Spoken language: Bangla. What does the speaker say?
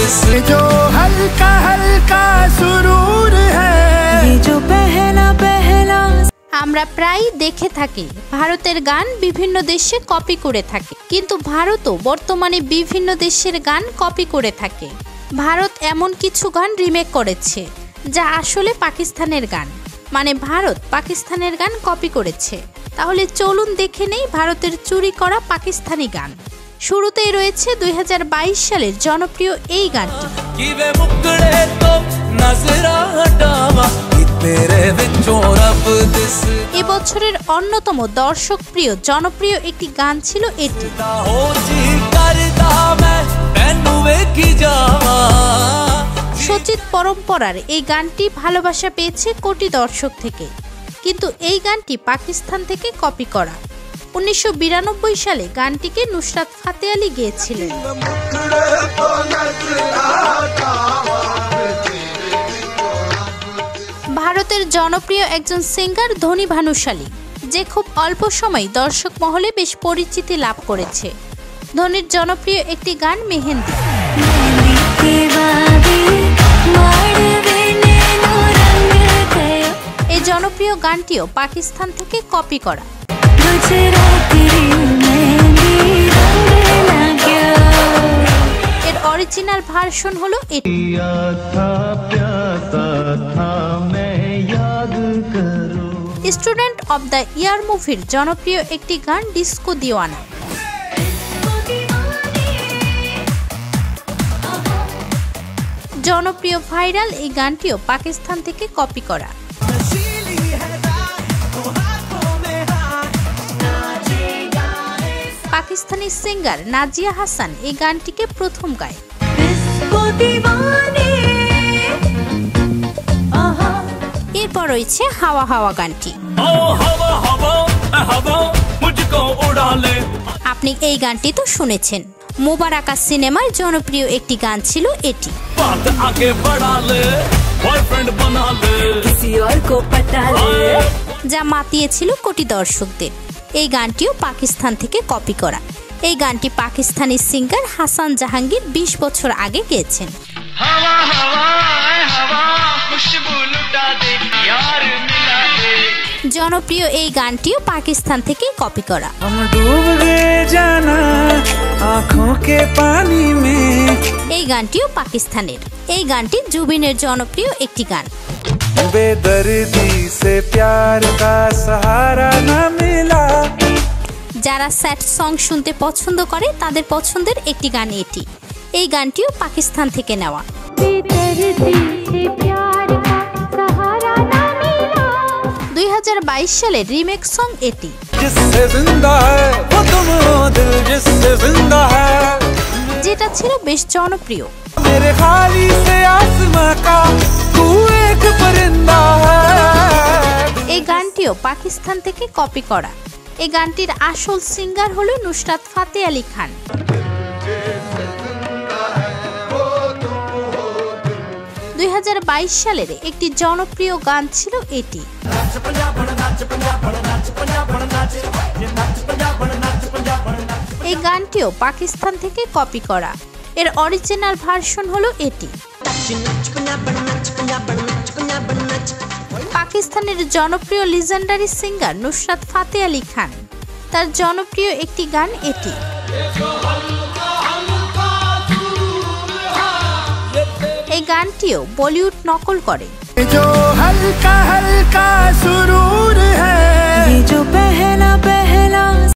जो हल्का हल्का सुरूर है ये जो पहला पहला। আমরা প্রায় দেখে থাকি ভারতের গান বিভিন্ন দেশে কপি করে থাকে, কিন্তু ভারতও বর্তমানে বিভিন্ন দেশের গান কপি করে থাকে। ভারত এমন কিছু গান রিমেক করেছে যা আসলে পাকিস্তানের গান, মানে ভারত পাকিস্তানের গান কপি করেছে। তাহলে চলুন দেখে নেই ভারতের চুরি করা পাকিস্তানি গান। শুরুতেই রয়েছে 2022 সালের জনপ্রিয় এই গানটি। এবছরের অন্যতম দর্শকপ্রিয় জনপ্রিয় একটি গান ছিল এটি। সচিত পরম্পরার এই গানটি ভালোবাসা পেয়েছে কোটি দর্শক থেকে, কিন্তু এই গানটি পাকিস্তান থেকে কপি করা। 1992 সালে গানটিকে নুসরাত ফাতে আলী গেয়েছিলেন। ভারতের জনপ্রিয় একজন সিঙ্গার ধনী ভানুশালী, যে খুব অল্প সময় দর্শক মহলে বেশ পরিচিতি লাভ করেছে। ধোনির জনপ্রিয় একটি গান মেহেন্দি। এই জনপ্রিয় গানটিও পাকিস্তান থেকে কপি করা। এর অরিজিনাল ভার্সন হলো এটি। স্টুডেন্ট অব দ্য ইয়ার মুভির জনপ্রিয় একটি গান ডিস্কো দিওয়ানা। জনপ্রিয় ভাইরাল এই গানটিও পাকিস্তান থেকে কপি করা। পাকিস্তানি সিঙ্গার নাজিয়া হাসান এই গানটিকে প্রথম গায়। এরপর রয়েছে হাওয়া হাওয়া গানটি। আপনি এই গানটি তো শুনেছেন, মুবারাকা সিনেমার জনপ্রিয় একটি গান ছিল এটি। যা মাতিয়েছিল কোটি দর্শকদের। এই গানটিও পাকিস্তান থেকে কপি করা। এই গানটি পাকিস্তানি সিঙ্গার হাসান জাহাঙ্গীর 20 বছর আগে গেয়েছেন। জনপ্রিয় এই গানটিও পাকিস্তান থেকে কপি করা। এই গানটিও পাকিস্তানের। এই গানটি জুবিনের জনপ্রিয় একটি গান। যারা স্যাড সং শুনতে পছন্দ করে তাদের পছন্দের একটি গান এটি। এই গানটিও পাকিস্তান থেকে নেওয়া। 2022 সালের রিমেক সং এটি। যেটা ছিল বেশ জনপ্রিয়। এই গানটিও পাকিস্তান থেকে কপি করা। এই গানটির আসল সিঙ্গার হলো নুসরাত ফাতে আলী খান। 2022 সালের একটি জনপ্রিয় গান ছিল এটি। এই গানটিও পাকিস্তান থেকে কপি করা। এর অরিজিনাল ভার্সন হলো এটি। পাকিস্তানের জনপ্রিয় লিজেন্ডারি সিঙ্গার নুসরাত ফাতে আলী খান, তার জনপ্রিয় একটি গান এটি। এই গানটিও বলিউড নকল করে। जो हल्का हल्का